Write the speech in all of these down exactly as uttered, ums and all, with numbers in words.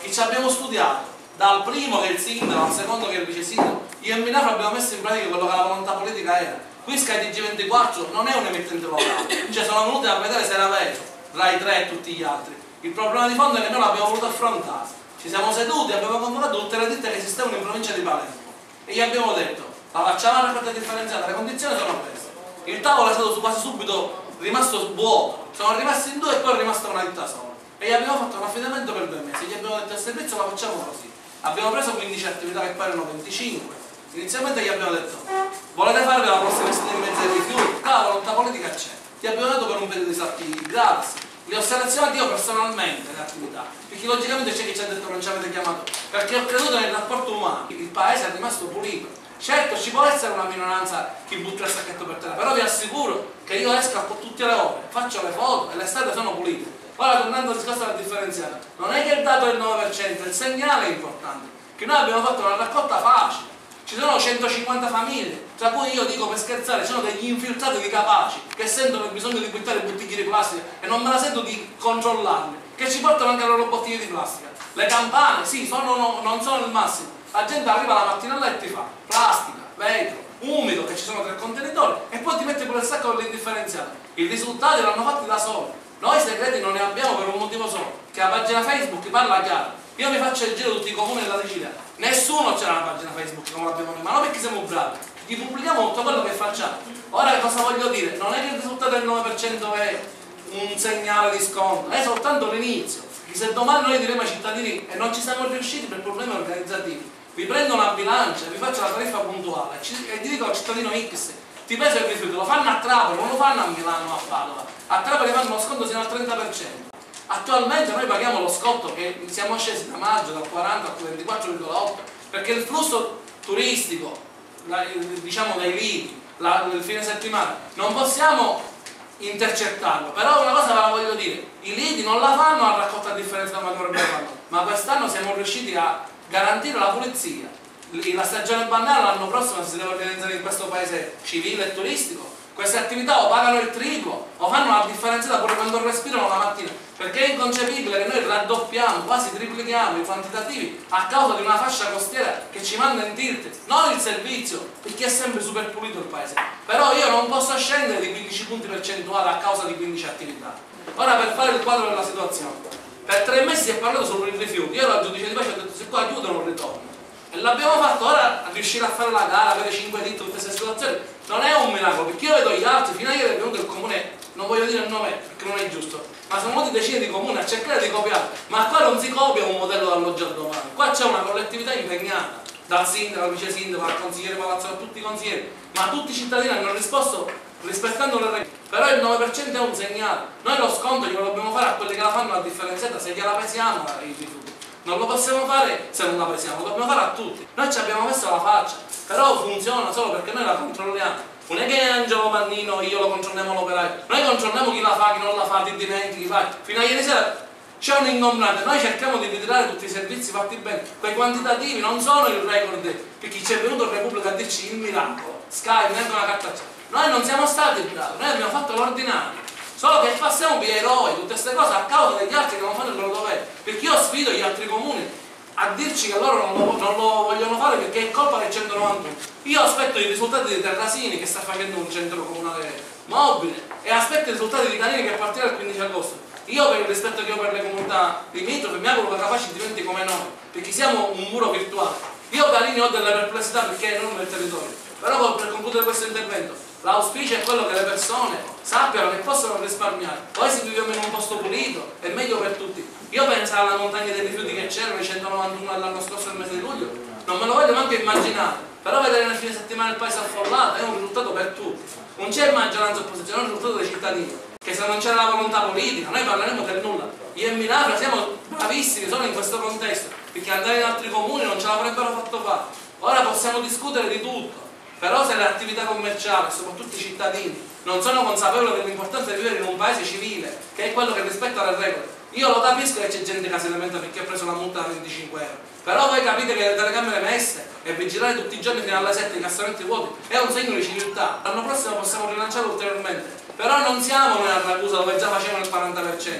che ci abbiamo studiato, dal primo che è il sindaco, al secondo che è il vice sindaco, io e Minafra abbiamo messo in pratica quello che la volontà politica era. Qui Sky T G ventiquattro non è un emittente locale, cioè sono venuti a vedere se era vero, Rai tre e tutti gli altri. Il problema di fondo è che noi l'abbiamo voluto affrontare. Ci siamo seduti, abbiamo convocato tutte le ditte che esistevano in provincia di Palermo e gli abbiamo detto, la facciamo una raccolta differenziata, le condizioni sono queste. Il tavolo è stato quasi subito rimasto vuoto, sono rimasti in due e poi è rimasta una ditta sola. E gli abbiamo fatto un affidamento per due mesi, gli abbiamo detto il servizio lo facciamo così. Abbiamo preso quindici attività che poi erano venticinque. Inizialmente gli abbiamo detto, volete farvi la prossima estate in mezzo ai rifiuti? La volontà politica c'è. Gli abbiamo dato per un periodo di salti gratis. Li ho selezionati io personalmente le attività, perché logicamente c'è chi ci ha detto che non ci avete chiamato, perché ho creduto nel rapporto umano, il paese è rimasto pulito. Certo ci può essere una minoranza che butta il sacchetto per terra, però vi assicuro che io esco a tutte le ore, faccio le foto e le strade sono pulite. Ora tornando al discorso della differenziata, non è che il dato è il nove per cento, il segnale è importante, che noi abbiamo fatto una raccolta facile. Ci sono centocinquanta famiglie, tra cui io dico per scherzare, ci sono degli infiltrati di capaci che sentono il bisogno di buttare bottiglie di plastica e non me la sento di controllarli, che ci portano anche le loro bottiglie di plastica. Le campane, sì, sono, no, non sono il massimo. La gente arriva la mattina a letto e fa plastica, vetro, umido, che ci sono tre contenitori, e poi ti metti pure il sacco dell'indifferenziato. I risultati l'hanno fatti da soli. Noi segreti non ne abbiamo per un motivo solo, che la pagina Facebook parla chiaro. Io mi faccio il giro di tutti i comuni della Sicilia, nessuno c'è una pagina Facebook come l'abbiamo noi, ma non perché siamo bravi, gli pubblichiamo tutto quello che facciamo. Ora cosa voglio dire? Non è che il risultato del nove per cento è un segnale di sconto, è soltanto l'inizio. Se domani noi diremo ai cittadini e non ci siamo riusciti per problemi organizzativi, vi prendo una bilancia, vi faccio la tariffa puntuale e gli dico al cittadino X, ti peso il rifiuto, lo fanno a Trapani, non lo fanno a Milano o a Padova, a Trapani fanno lo sconto fino al trenta per cento. Attualmente noi paghiamo lo scotto che siamo scesi da maggio dal quaranta al ventiquattro virgola otto perché il flusso turistico, la, diciamo dai lidi, il fine settimana, non possiamo intercettarlo, però una cosa ve la voglio dire, i lidi non la fanno a raccolta differenziata come dovrebbero farlo, ma quest'anno siamo riusciti a garantire la pulizia. La stagione balneare l'anno prossimo si deve organizzare in questo paese civile e turistico. Queste attività o pagano il triplo o fanno la differenziata pure quando respirano la mattina, perché è inconcepibile che noi raddoppiamo, quasi triplichiamo i quantitativi a causa di una fascia costiera che ci manda in tilt, non il servizio, perché è sempre super pulito il paese. Però io non posso scendere di quindici punti percentuali a causa di quindici attività. Ora, per fare il quadro della situazione, per tre mesi si è parlato solo di rifiuti, io ero al giudice di pace e ho detto se qua aiuto non ritorno. E l'abbiamo fatto. Ora a riuscire a fare la gara, avere cinque ditte tutte queste situazioni, non è un miracolo, perché io vedo gli altri, fino a ieri è venuto il comune, non voglio dire il nome perché non è giusto, ma sono venuti decine di comuni a cercare di copiare, ma qua non si copia un modello dall'oggi al domani, qua c'è una collettività impegnata, dal sindaco, al vice sindaco, al consigliere Palazzo, a tutti i consiglieri, ma tutti i cittadini hanno risposto rispettando le regole. Però il nove per cento è un segnale, noi lo sconto glielo dobbiamo fare a quelli che la fanno la differenziata, se gliela pesiamo i rifiuti. Non lo possiamo fare se non la pesiamo, lo dobbiamo fare a tutti. Noi ci abbiamo messo la faccia, però funziona solo perché noi la controlliamo. Non è che Angelo Mannino io lo controlliamo l'operaio, noi controlliamo chi la fa, chi non la fa, chi dimentichi, chi fa. Fino a ieri sera c'è un ingombrante, noi cerchiamo di ritirare tutti i servizi fatti bene. Quei quantitativi non sono il record, perché ci è venuto il Repubblica a dirci il miracolo, Sky, neanche una cartaccia. Noi non siamo stati bravi, noi abbiamo fatto l'ordinario. Solo che passiamo per eroi, tutte queste cose a causa degli altri che non fanno il loro dovere. Perché io sfido gli altri comuni a dirci che loro non lo, non lo vogliono fare perché è colpa del centonovantuno. Io aspetto i risultati di Terrasini che sta facendo un centro comunale mobile e aspetto i risultati di Canini che partirà il quindici agosto. Io per il rispetto che ho per le comunità limitrofe mi auguro che Capaci diventi come noi, perché siamo un muro virtuale. Io Canini ho delle perplessità perché è enorme il territorio, però per concludere questo intervento l'auspicio è quello che le persone sappiano che possono risparmiare. Poi se viviamo in un posto pulito è meglio per tutti. Io penso alla montagna dei rifiuti che c'erano, i centonovantuno dell'anno scorso nel mese di luglio, non me lo voglio neanche immaginare, però vedere nel fine settimana il paese affollato è un risultato per tutti. Non c'è maggioranza e opposizione, è un risultato dei cittadini, che se non c'è la volontà politica noi parleremo del nulla. Io e Minafra siamo bravissimi solo in questo contesto, perché andare in altri comuni non ce l'avrebbero fatto fare. Ora possiamo discutere di tutto, però se le attività commerciali, soprattutto i cittadini, non sono consapevoli dell'importanza di vivere in un paese civile, che è quello che rispetta le regole. Io lo capisco che c'è gente che si lamenta perché ha preso una multa da venticinque euro, però voi capite che le telecamere messe e vigilare tutti i giorni fino alle sette i cassonetti vuoti è un segno di civiltà. L'anno prossimo possiamo rilanciare ulteriormente, però non siamo noi a Ragusa dove già facevano il quaranta per cento.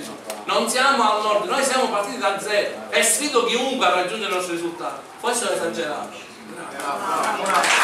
non siamo al nord, noi siamo partiti da zero e sfido chiunque a raggiungere i nostri risultati. Questo è esagerato.